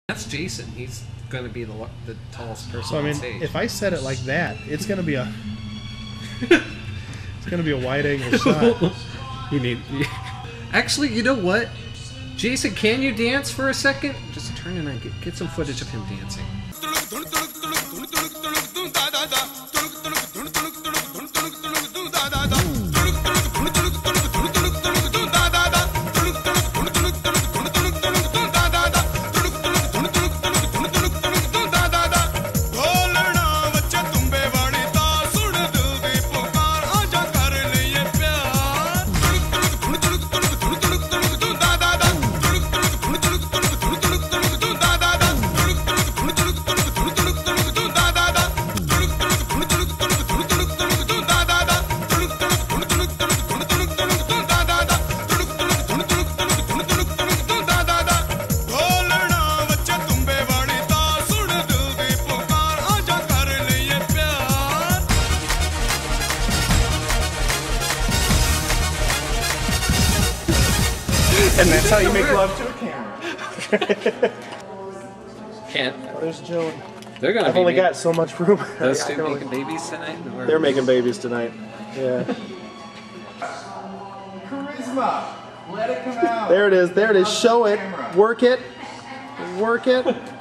That's Jason. He's going to be the tallest person So I on mean, stage. if I set it like that, it's going to be a it's going to be a wide angle shot. You need. Actually, you know what? Jason, can you dance for a second? Just turn in and get some footage of him dancing. And that's how you make love to a camera. Can't. Oh, there's Joan. They're gonna. I've only got so much room. Those two making babies tonight. They're making babies tonight. Yeah. Charisma. Let it come out. There it is. There it is. Show it. Work it. Work it.